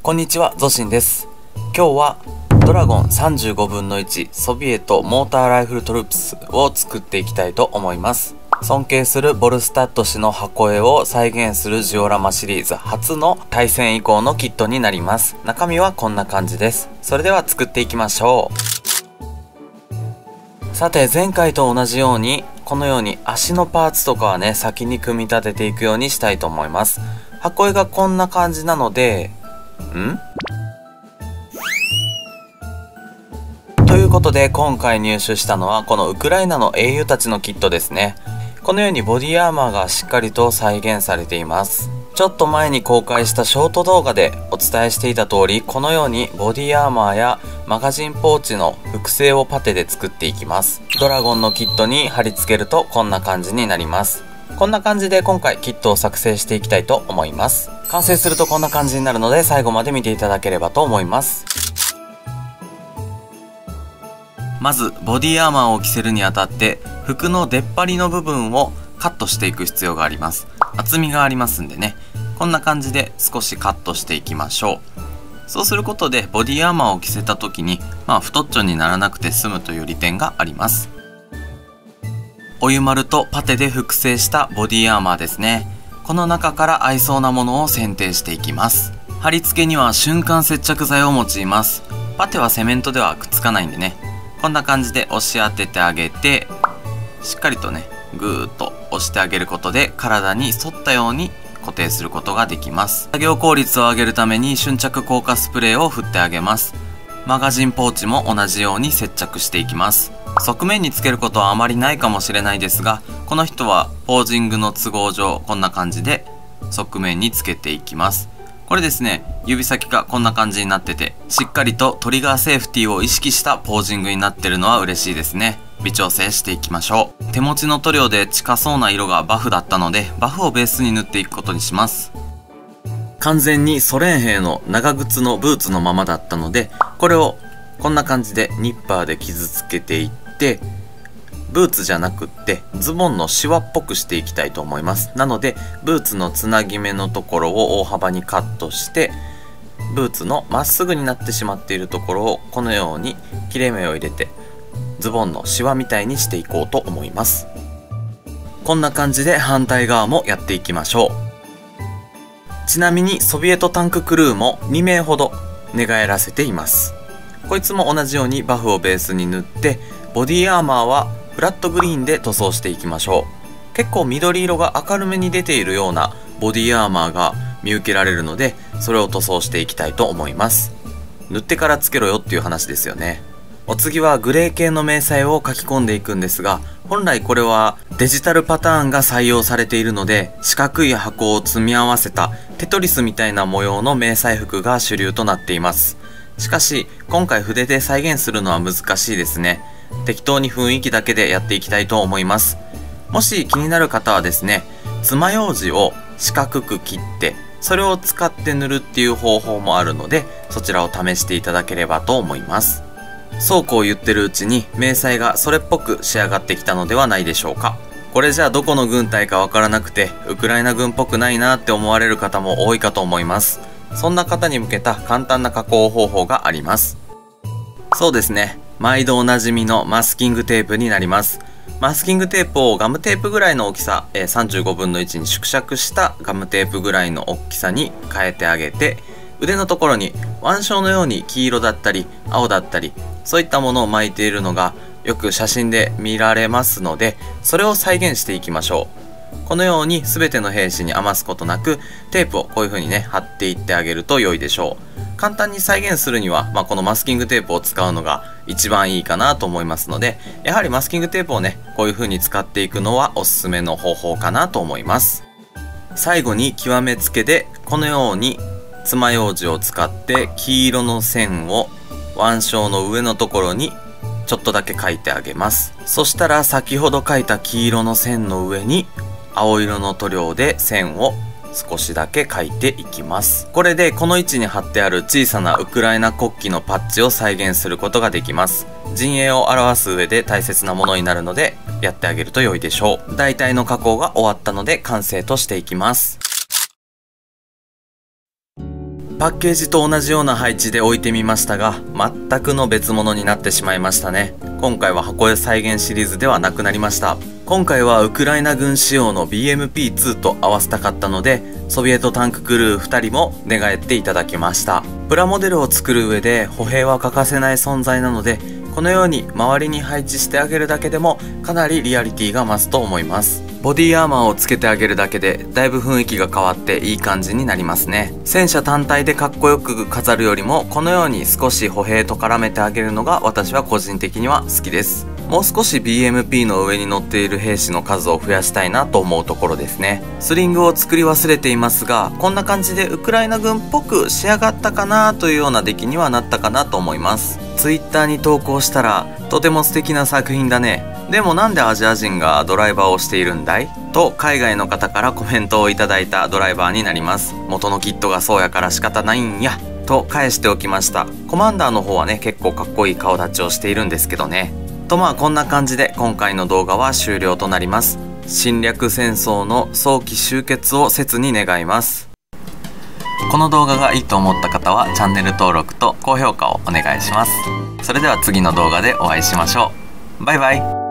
こんにちは、ゾシンです。今日はドラゴン35分の1ソビエトモーターライフルトループスを作っていきたいと思います。尊敬するボルスタッド氏の箱絵を再現するジオラマシリーズ初の対戦以降のキットになります。中身はこんな感じです。それでは作っていきましょう。さて、前回と同じようにこのように足のパーツとかはね、先に組み立てていくようにしたいと思います。箱絵がこんな感じなので、ということで今回入手したのはこのウクライナの英雄たちのキットですね。このようにボディアーマーがしっかりと再現されています。ちょっと前に公開したショート動画でお伝えしていた通り、このようにボディアーマーやマガジンポーチの複製をパテで作っていきます。ドラゴンのキットに貼り付けるとこんな感じになります。こんな感じで今回キットを作成していきたいと思います。完成するとこんな感じになるので最後まで見ていただければと思います。まずボディアーマーを着せるにあたって服の出っ張りの部分をカットしていく必要があります。厚みがありますんでね、こんな感じで少しカットしていきましょう。そうすることでボディアーマーを着せた時に太っちょにならなくて済むという利点があります。お湯丸とパテで複製したボディアーマーですね。この中から合いそうなものを選定していきます。貼り付けには瞬間接着剤を用います。パテはセメントではくっつかないんでね、こんな感じで押し当ててあげて、しっかりとねぐーっと押してあげることで体に沿ったように固定することができます。作業効率を上げるために瞬着硬化スプレーを振ってあげます。マガジンポーチも同じように接着していきます。側面につけることはあまりないかもしれないですが、この人はポージングの都合上こんな感じで側面につけていきます。これですね、指先がこんな感じになってて、しっかりとトリガーセーフティーを意識したポージングになってるのは嬉しいですね。微調整していきましょう。手持ちの塗料で近そうな色がバフだったので、バフをベースに塗っていくことにします。完全にソ連兵の長靴のブーツのままだったので、これをこんな感じでニッパーで傷つけていって、ブーツじゃなくってズボンのシワっぽくしていきたいと思います。なのでブーツのつなぎ目のところを大幅にカットして、ブーツのまっすぐになってしまっているところをこのように切れ目を入れてズボンのシワみたいにしていこうと思います。こんな感じで反対側もやっていきましょう。ちなみにソビエトタンククルーも2名ほど寝返らせています。こいつも同じようにバフをベースに塗って、ボディアーマーはフラットグリーンで塗装していきましょう。結構緑色が明るめに出ているようなボディアーマーが見受けられるので、それを塗装していきたいと思います。塗ってからつけろよっていう話ですよね。お次はグレー系の明細を書き込んでいくんですが、本来これはデジタルパターンが採用されているので、四角い箱を積み合わせたテトリスみたいな模様の迷彩服が主流となっています。しかし今回筆で再現するのは難しいですね。適当に雰囲気だけでやっていきたいと思います。もし気になる方はですね、爪楊枝を四角く切ってそれを使って塗るっていう方法もあるので、そちらを試していただければと思います。そうこう言ってるうちに迷彩がそれっぽく仕上がってきたのではないでしょうか。これじゃあどこの軍隊かわからなくてウクライナ軍っぽくないなって思われる方も多いかと思います。そんな方に向けた簡単な加工方法があります。そうですね、毎度おなじみのマスキングテープになります。マスキングテープをガムテープぐらいの大きさ、35分の1に縮尺したガムテープぐらいの大きさに変えてあげて、腕のところに腕章のように黄色だったり青だったりそういったものを巻いているのがよく写真で見られますので、それを再現していきましょう。このように全ての兵士に余すことなくテープをこういう風にね貼っていってあげると良いでしょう。簡単に再現するには、このマスキングテープを使うのが一番いいかなと思いますので、やはりマスキングテープをねこういう風に使っていくのはおすすめの方法かなと思います。最後に極めつけでこのように爪楊枝を使って黄色の線を腕章の上のところにちょっとだけ描いてあげます。そしたら先ほど描いた黄色の線の上に青色の塗料で線を少しだけ描いていきます。これでこの位置に貼ってある小さなウクライナ国旗のパッチを再現することができます。陣営を表す上で大切なものになるのでやってあげると良いでしょう。大体の加工が終わったので完成としていきます。 パッケージと同じような配置で置いてみましたが、全くの別物になってしまいましたね。今回は箱絵再現シリーズではなくなりました。今回はウクライナ軍仕様の BMP-2 と合わせたかったので、ソビエトタンククルー2人も寝返っていただきました。プラモデルを作る上で歩兵は欠かせない存在なので、このように周りに配置してあげるだけでもかなりリアリティが増すと思います。ボディアーマーをつけてあげるだけでだいぶ雰囲気が変わっていい感じになりますね。戦車単体でかっこよく飾るよりもこのように少し歩兵と絡めてあげるのが私は個人的には好きです。もう少し BMP の上に乗っている兵士の数を増やしたいなと思うところですね。スリングを作り忘れていますが、こんな感じでウクライナ軍っぽく仕上がったかなというような出来にはなったかなと思います。Twitter に投稿したら、とても素敵な作品だね。でもなんでアジア人がドライバーをしているんだい？と海外の方からコメントをいただいたドライバーになります。元のキットがそうやから仕方ないんや。と返しておきました。コマンダーの方はね、結構かっこいい顔立ちをしているんですけどね。とこんな感じで今回の動画は終了となります。侵略戦争の早期終結を切に願います。この動画がいいと思った方はチャンネル登録と高評価をお願いします。それでは次の動画でお会いしましょう。バイバイ。